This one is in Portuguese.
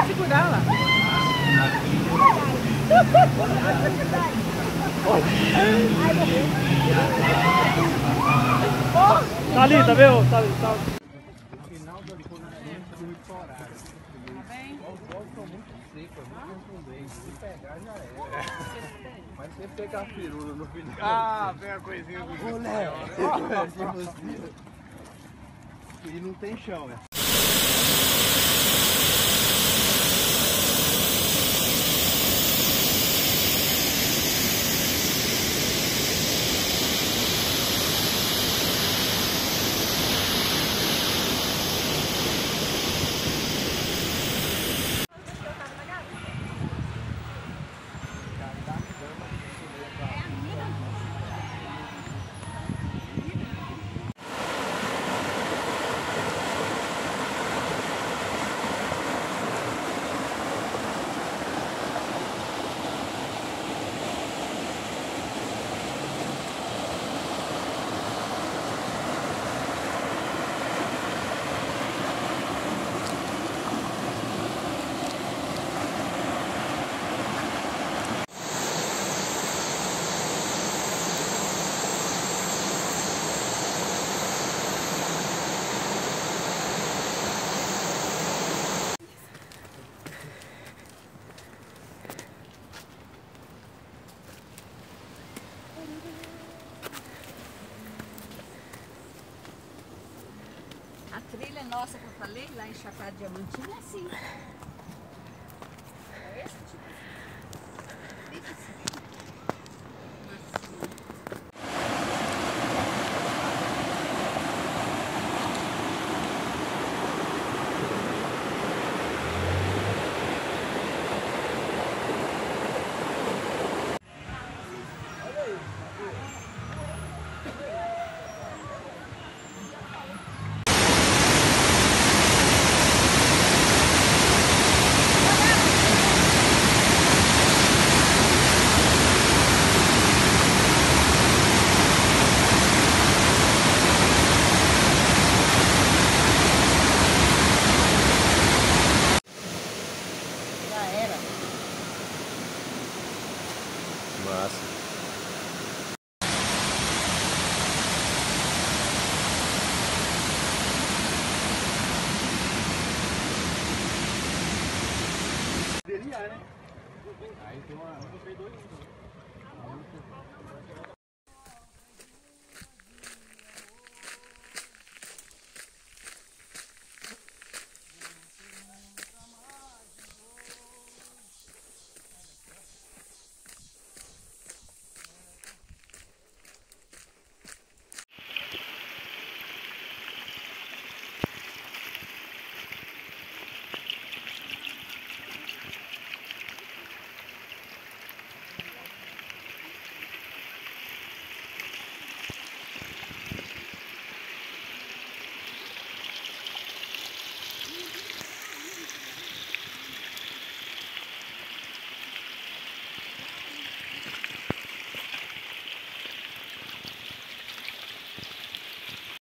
Se cuidar lá. Tá ali, tá vendo? Tá ali, tá. No final da liponação, muito horário. Os bolos estão muito secos, muito contundentes. Se pegar, já era. Mas se pegar a firula no final... Ah, vem a coisinha do jeito maior. E não tem chão, né? A trilha nossa que eu falei, lá em Chapada Diamantina, é assim. É esse tipo assim. Fica assim. Massa. Deliar, né? Aí tem uma...